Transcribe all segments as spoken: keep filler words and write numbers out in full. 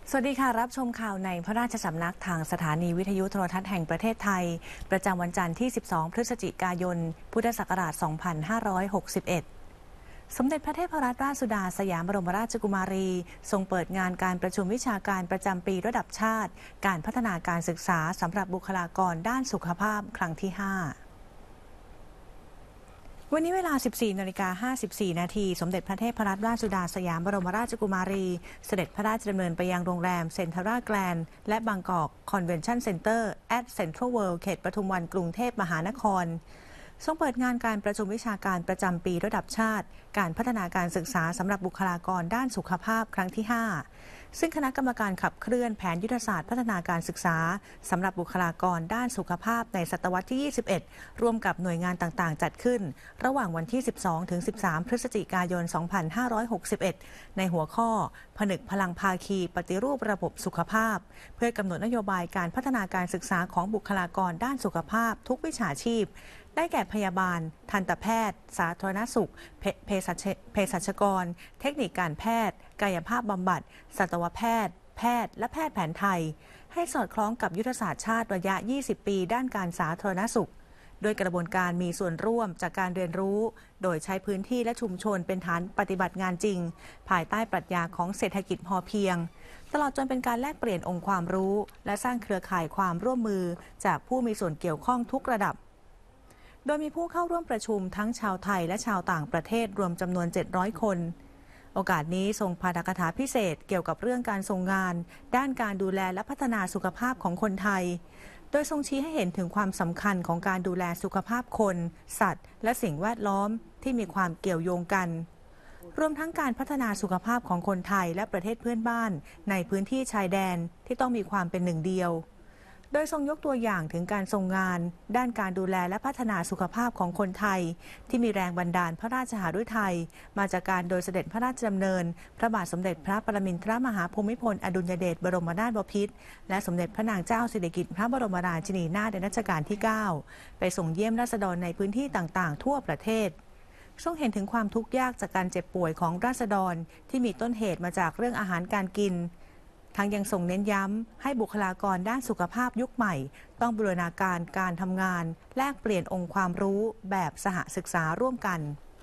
สวัสดีค่ะรับชมข่าวในพระราชสำนักทางสถานีวิทยุโทรทัศน์แห่งประเทศไทยประจำวันจันทร์ที่ สิบสอง พฤศจิกายน พุทธศักราช สองพันห้าร้อยหกสิบเอ็ด สมเด็จพระเทพรัตนราชสุดาสยามบรมราชกุมารีทรงเปิดงานการประชุมวิชาการประจำปีระดับชาติการพัฒนาการศึกษาสำหรับบุคลากรด้านสุขภาพครั้งที่ ห้าวันนี้เวลา สิบสี่นาฬิกาห้าสิบสี่ นาทีสมเด็จพระเทพรัตนราชสุดาสยามบรมราชกุมารีเสด็จพระราชดำเนินไปยังโรงแรมเซ็นทรัลแกรนด์และบางกอกคอนเวนชั่นเซ็นเตอร์แอทเซ็นทรัลเวิลด์เขตปทุมวันกรุงเทพมหานครทรงเปิดงานการประชุมวิชาการประจำปีระดับชาติการพัฒนาการศึกษาสำหรับบุคลากรด้านสุขภาพครั้งที่ ห้าซึ่งคณะกรรมการขับเคลื่อนแผนยุทธศาสตร์พัฒนาการศึกษาสำหรับบุคลากรด้านสุขภาพในศตวรรษที่ ยี่สิบเอ็ด ร่วมกับหน่วยงานต่างๆจัดขึ้นระหว่างวันที่ สิบสองถึงสิบสาม พฤศจิกายน สองพันห้าร้อยหกสิบเอ็ด ในหัวข้อผนึกพลังภาคีปฏิรูประบบสุขภาพเพื่อกำหนดนโยบายการพัฒนาการศึกษาของบุคลากรด้านสุขภาพทุกวิชาชีพได้แก่พยาบาลทันตแพทย์สาธารณสุขเภสัชกรเทคนิคการแพทย์กายภาพบำบัดสัตวแพทย์แพทย์และแพทย์แผนไทยให้สอดคล้องกับยุทธศาสตร์ชาติระยะ ยี่สิบ ปีด้านการสาธารณสุขโดยกระบวนการมีส่วนร่วมจากการเรียนรู้โดยใช้พื้นที่และชุมชนเป็นฐานปฏิบัติงานจริงภายใต้ปรัชญาของเศรษฐกิจพอเพียงตลอดจนเป็นการแลกเปลี่ยนองค์ความรู้และสร้างเครือข่ายความร่วมมือจากผู้มีส่วนเกี่ยวข้องทุกระดับโดยมีผู้เข้าร่วมประชุมทั้งชาวไทยและชาวต่างประเทศรวมจำนวน เจ็ดร้อย คนโอกาสนี้ทรงปาฐกถาพิเศษเกี่ยวกับเรื่องการทรงงานด้านการดูแลและพัฒนาสุขภาพของคนไทยโดยทรงชี้ให้เห็นถึงความสำคัญของการดูแลสุขภาพคนสัตว์และสิ่งแวดล้อมที่มีความเกี่ยวโยงกันรวมทั้งการพัฒนาสุขภาพของคนไทยและประเทศเพื่อนบ้านในพื้นที่ชายแดนที่ต้องมีความเป็นหนึ่งเดียวโดยทรงยกตัวอย่างถึงการทรงงานด้านการดูแลและพัฒนาสุขภาพของคนไทยที่มีแรงบันดาลพระราชหฤทัยมาจากการโดยเสด็จพระราชดำเนินพระบาทสมเด็จพระปรมินทรมหาภูมิพลอดุลยเดชบรมนาถบพิตรและสมเด็จพระนางเจ้าสิริกิติ์พระบรมราชินีนาถในรัชกาลที่ เก้าไปส่งเยี่ยมราษฎรในพื้นที่ต่างๆทั่วประเทศทรงเห็นถึงความทุกข์ยากจากการเจ็บป่วยของราษฎรที่มีต้นเหตุมาจากเรื่องอาหารการกินทั้งยังทรงเน้นย้ำให้บุคลากรด้านสุขภาพยุคใหม่ต้องบูรณาการการทำงานแลกเปลี่ยนองค์ความรู้แบบสหศึกษาร่วมกัน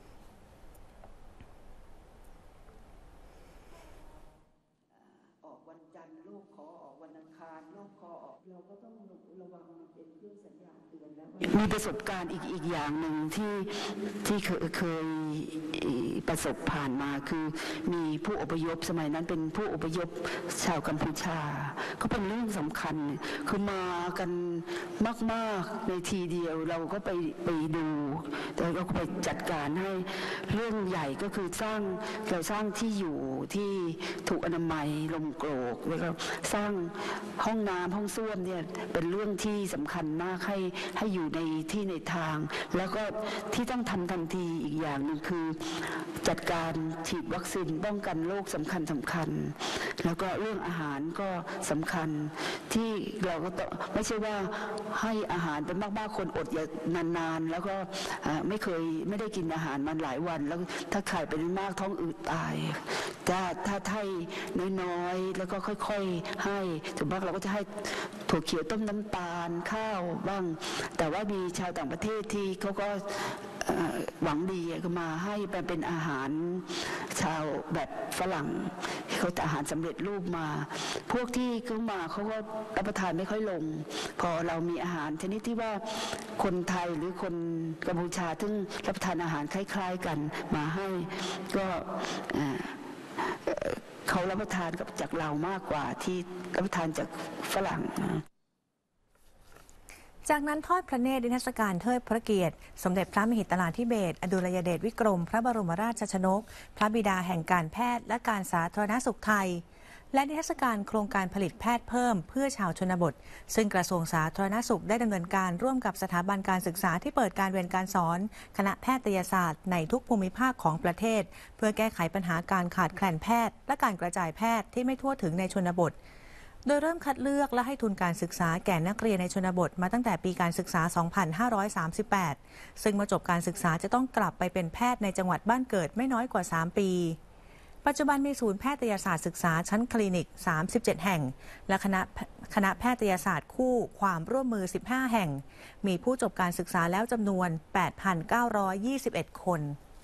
ออกวันจันทร์ลูกขอออกวันอังคารลูกขอออกเราก็ต้องระวังมันเป็นเครื่องสัญญาณเตือนแล้วมีประสบการณ์อีกอีกอย่างหนึ่งที่ที่เคยเคยประสบผ่านมาคือมีผู้อพยพสมัยนั้นเป็นผู้อพยพชาวกัมพูชาก็เป็นเรื่องสำคัญคือมากันมากๆในทีเดียวเราก็ไปไปดูแล้วเราก็ไปจัดการให้เรื่องใหญ่ก็คือสร้างเราสร้างที่อยู่ที่ถูกอนามัยลมโกรกแล้วก็สร้างห้องน้ำห้องส้วมเนี่ยเป็นเรื่องที่สำคัญมากให้ให้อยู่ในที่ในทางแล้วก็ที่ต้องทำทันทีอีกอย่างหนึ่งคือจัดการฉีดวัคซีนป้องกันโรคสำคัญสำคัญแล้วก็เรื่องอาหารก็สำคัญที่เราก็ต้องไม่ใช่ว่าให้อาหารเป็นมากๆคนอดอย่างนานๆแล้วก็ไม่เคยไม่ได้กินอาหารมันหลายวันแล้วถ้าไข่เป็นมากท้องอืดตายถ้าถ้าให้น้อยๆแล้วก็ค่อยๆให้ถึงมากเราก็จะให้ถั่วเขียวต้มน้ำตาลข้าวบ้างแต่ว่ามีชาวต่างประเทศที่เขาก็หวังดีก็มาให้เป็นอาหารชาวแบบฝรั่งเขาจะอาหารสำเร็จรูปมาพวกที่เขามาเขาก็รับประทานไม่ค่อยลงพอเรามีอาหารชนิดที่ว่าคนไทยหรือคนกัมพูชาซึ่งรับประทานอาหารคล้ายๆกันมาให้ก็เขารับประทานกับจากเรามากกว่าที่รับประทานจากฝรั่งจากนั้นทอดพระเนตรนิทรรศการเทิดพระเกียรติสมเด็จพระมหิดลาธิเบศรอดุลยเดชวิกรมพระบรมราชชนกพระบิดาแห่งการแพทย์และการสาธารณสุขไทยและนิทรรศการโครงการผลิตแพทย์เพิ่มเพื่อชาวชนบทซึ่งกระทรวงสาธารณสุขได้ดำเนินการร่วมกับสถาบันการศึกษาที่เปิดการเรียนการสอนคณะแพทยศาสตร์ในทุกภูมิภาคของประเทศเพื่อแก้ไขปัญหาการขาดแคลนแพทย์และการกระจายแพทย์ที่ไม่ทั่วถึงในชนบทโดยเริ่มคัดเลือกและให้ทุนการศึกษาแก่นักเรียนในชนบทมาตั้งแต่ปีการศึกษา สองพันห้าร้อยสามสิบแปด ซึ่งเมื่อจบการศึกษาจะต้องกลับไปเป็นแพทย์ในจังหวัดบ้านเกิดไม่น้อยกว่า สาม ปีปัจจุบันมีศูนย์แพทยศาสตร์ศึกษาชั้นคลินิกสามสิบเจ็ดแห่งและคณะคณะแพทยศาสตร์คู่ความร่วมมือสิบห้าแห่งมีผู้จบการศึกษาแล้วจำนวน แปดพันเก้าร้อยยี่สิบเอ็ด คน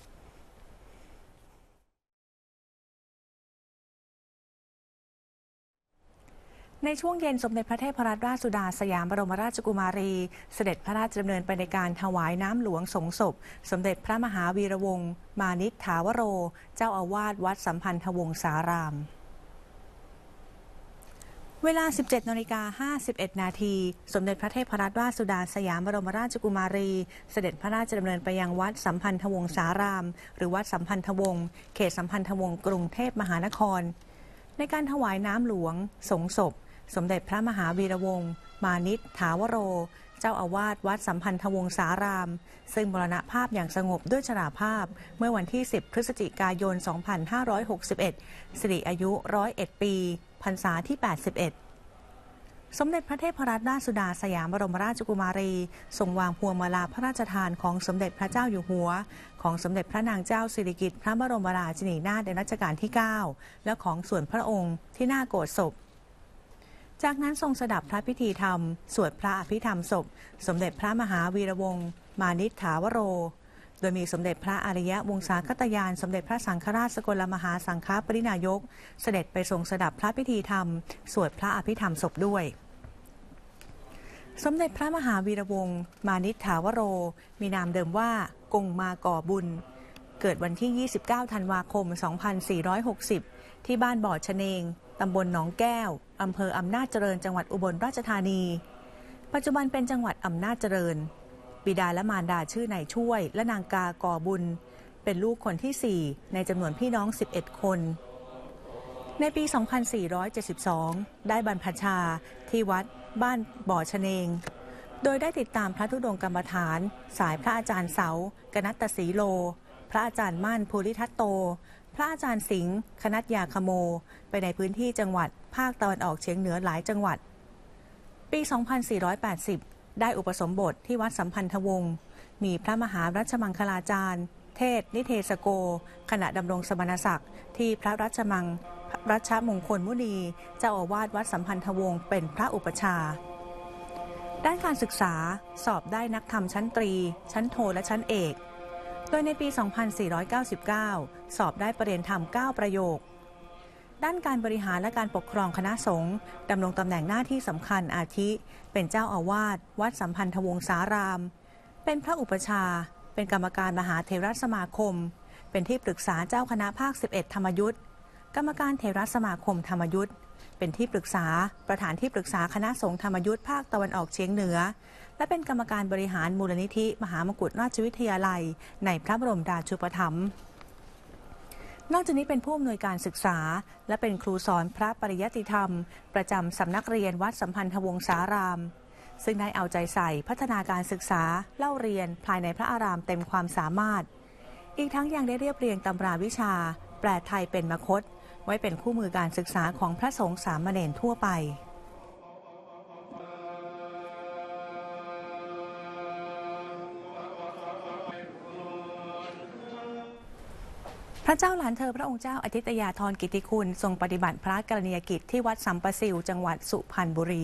ในช่วงเย็นสมเด็จพระเทพรัตนราชสุดาสยามบรมราชกุมารีเสด็จพระราชดำเนินไปในการถวายน้ำหลวงสงศพสมเด็จพระมหาวีระวงศ์มานิษฐาวโรเจ้าอาวาสวัดสัมพันธวงศารามเวลา สิบเจ็ดนาฬิกาห้าสิบเอ็ด นาทีสมเด็จพระเทพรัตนราชสุดาสยามบรมราชกุมารีเสด็จพระราชดำเนินไปยังวัดสัมพันธวงศารามหรือวัดสัมพันธวงศ์เขตสัมพันธวงศ์กรุงเทพมหานครในการถวายน้ำหลวงสงศพสมเด็จพระมหาวีระวงศ์มานิษฐาวโรเจ้าอาวาสวัดสัมพันธวงศารามซึ่งมรณภาพอย่างสงบด้วยชราภาพเมื่อวันที่สิบพฤศจิกายนสองพันห้าร้อยหกสิบเอ็ดสิริอายุหนึ่งร้อยเอ็ดปีพรรษาที่แปดสิบเอ็ดสมเด็จพระเทพรัตนราชสุดาสยามบรมราชกุมารีทรงวางพวงมาลาพระราชทานของสมเด็จพระเจ้าอยู่หัวของสมเด็จพระนางเจ้าสิริกิติ์พระบรมราชินีนาถในรัชกาลที่เก้าและของส่วนพระองค์ที่หน้าโกศศพจากนั้นทรงสดับพระพิธีธรรมสวดพระอภิธรรมศพสมเด็จพระมหาวีระวงศ์มานิษฐาวโรโดยมีสมเด็จพระอริยวงศาคตยานสมเด็จพระสังฆราชสกลมหาสังฆปรินายกเสด็จไปทรงสดับพระพิธีธรรมสวดพระอภิธรรมศพด้วยสมเด็จพระมหาวีระวงศ์มานิษฐาวโรมีนามเดิมว่ากงมาก่อบุญเกิดวันที่ ยี่สิบเก้า ธันวาคม สองพันสี่ร้อยหกสิบ ที่บ้านบ่อชะเนงตำบลหนองแก้วอำเภออำนาจเจริญจังหวัดอุบลราชธานีปัจจุบันเป็นจังหวัดอำนาจเจริญบิดาและมารดาชื่อนายช่วยและนางกาก่อบุญเป็นลูกคนที่สี่ในจำนวนพี่น้องสิบเอ็ดคนในปี สองพันสี่ร้อยเจ็ดสิบสอง ได้บรรพชาที่วัดบ้านบ่อชะเนงโดยได้ติดตามพระธุดงค์กรรมฐานสายพระอาจารย์เสากนัตตสีโลพระอาจารย์มั่นภูริทัตโตพระอาจารย์สิงห์คณัตยาคโมไปในพื้นที่จังหวัดภาคตะวันออกเฉียงเหนือหลายจังหวัดปี สองพันสี่ร้อยแปดสิบ ได้อุปสมบทที่วัดสัมพันธวงศ์มีพระมหารัชมังคลาจารย์เทศนิเทศโกขณะดำรงสมณศักดิ์ที่พระรัชมังรัชมงคลมุนีเจ้าอาวาสวัดสัมพันธวงศ์เป็นพระอุปชาด้านการศึกษาสอบได้นักธรรมชั้นตรีชั้นโทและชั้นเอกโดยในปี สองพันสี่ร้อยเก้าสิบเก้า สอบได้ประเรียนธรรม เก้า ประโยคด้านการบริหารและการปกครองคณะสงฆ์ดำรงตำแหน่งหน้าที่สำคัญอาทิเป็นเจ้าอาวาสวัดสัมพันธวงศารามเป็นพระอุปชาเป็นกรรมการมหาเถรสมาคมเป็นที่ปรึกษาเจ้าคณะภาคสิบเอ็ดธรรมยุทธกรรมการเถรสมาคมธรรมยุทธเป็นที่ปรึกษาประธานที่ปรึกษาคณะสงฆ์ธรรมยุทธภาคตะวันออกเฉียงเหนือและเป็นกรรมการบริหารมูลนิธิมหามกุฏราชวิทยาลัยในพระบรมราชูปถัมภ์นอกจากนี้เป็นผู้อำนวยการศึกษาและเป็นครูสอนพระปริยัติธรรมประจำสำนักเรียนวัดสัมพันธวงศารามซึ่งได้เอาใจใส่พัฒนาการศึกษาเล่าเรียนภายในพระอารามเต็มความสามารถอีกทั้งยังได้เรียบเรียงตำราวิชาแปลไทยเป็นมคธไว้เป็นคู่มือการศึกษาของพระสงฆ์สามเณรทั่วไปพระเจ้าหลานเธอพระองค์เจ้าอธิตยาธรกิติคุณทรงปฏิบัติพระกรณียกิจที่วัดสัมปสิวจังหวัดสุพรรณบุรี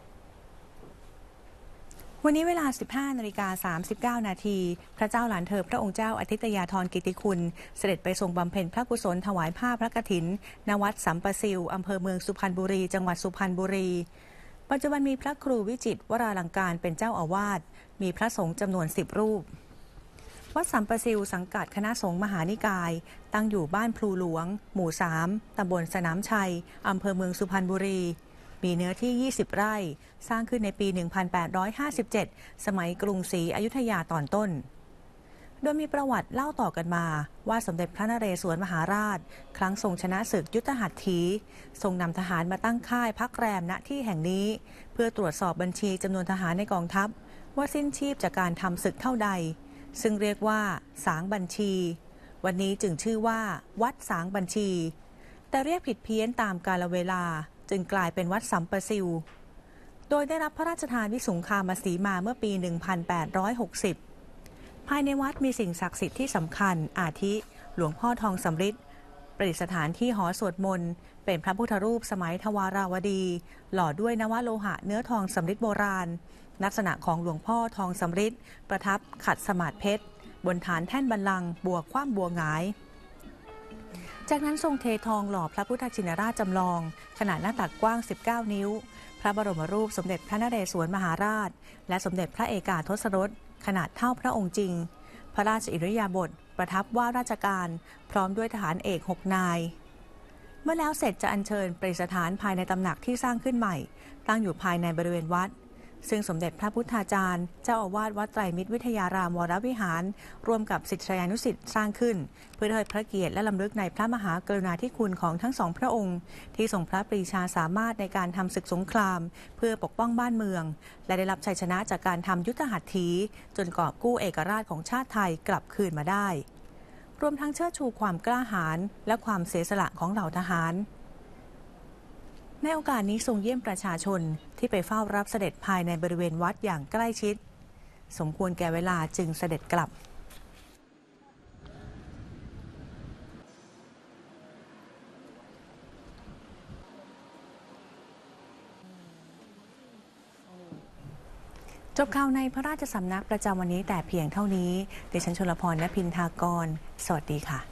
วันนี้เวลา สิบห้านาฬิกาสามสิบเก้า นาทีพระเจ้าหลานเธอพระองค์เจ้าอธิตยาธรกิติคุณเสด็จไปทรงบำเพ็ญพระกุศลถวายผ้าพระกฐินณวัดสัมปสิวอำเภอเมืองสุพรรณบุรีจังหวัดสุพรรณบุรีปัจจุบันมีพระครูวิจิตรวราลังการเป็นเจ้าอาวาสมีพระสงฆ์จำนวนสิบรูปวัดสัมปสิวสังกัดคณะสงฆ์มหานิกายตั้งอยู่บ้านพลูหลวงหมู่สามตำบลสนามชัยอำเภอเมืองสุพรรณบุรีมีเนื้อที่ยี่สิบไร่สร้างขึ้นในปี หนึ่งพันแปดร้อยห้าสิบเจ็ด สมัยกรุงศรีอยุธยาตอนต้นโดยมีประวัติเล่าต่อกันมาว่าสมเด็จพระนเรศวรมหาราชครั้งทรงชนะศึกยุทธหัตถีทรงนำทหารมาตั้งค่ายพักแรมณที่แห่งนี้เพื่อตรวจสอบบัญชีจำนวนทหารในกองทัพว่าสิ้นชีพจากการทำศึกเท่าใดซึ่งเรียกว่าสางบัญชีวันนี้จึงชื่อว่าวัดสางบัญชีแต่เรียกผิดเพี้ยนตามกาลเวลาจึงกลายเป็นวัดสัมปสิวโดยได้รับพระราชทานวิสุงคามสีมาเมื่อปี หนึ่งพันแปดร้อยหกสิบ ภายในวัดมีสิ่งศักดิ์สิทธิ์ที่สำคัญอาทิหลวงพ่อทองสำริดประดิษฐานที่หอสวดมนต์เป็นพระพุทธรูปสมัยทวาราวดี หล่อด้วยนวโลหะเนื้อทองสำริดโบราณลักษณะของหลวงพ่อทองสำริดประทับขัดสมาธิเพชรบนฐานแท่นบัลลังก์บัวคว่ำบัวหงายจากนั้นทรงเททองหล่อพระพุทธชินราชจำลองขนาดหน้าตักกว้างสิบเก้านิ้วพระบรมรูปสมเด็จพระนเรศวรมหาราชและสมเด็จพระเอกาทศรสขนาดเท่าพระองค์จริงพระราชอิริยาบถประทับว่าราชการพร้อมด้วยทหารเอกหกนายเมื่อแล้วเสร็จจะอัญเชิญประดิษฐานภายในตำหนักที่สร้างขึ้นใหม่ตั้งอยู่ภายในบริเวณวัดซึ่งสมเด็จพระพุทธาจารย์เจ้าอาวาสวัดไตรมิตรวิทยารามวรวิหารร่วมกับศิษยานุศิษย์สร้างขึ้นเพื่อเทิดพระเกียรติและลำลึกในพระมหากรุณาธิคุณของทั้งสองพระองค์ที่ทรงพระปรีชาสามารถในการทำศึกสงครามเพื่อปกป้องบ้านเมืองและได้รับชัยชนะจากการทำยุทธหัตถีจนกอบกู้เอกราชของชาติไทยกลับคืนมาได้รวมทั้งเชิดชูความกล้าหาญและความเสียสละของเหล่าทหารในโอกาสนี้ทรงเยี่ยมประชาชนที่ไปเฝ้ารับเสด็จภายในบริเวณวัดอย่างใกล้ชิดสมควรแก่เวลาจึงเสด็จกลับจบข่าวในพระราชสำนักประจำวันนี้แต่เพียงเท่านี้ดิฉันชลพร ณ พินทากรสวัสดีค่ะ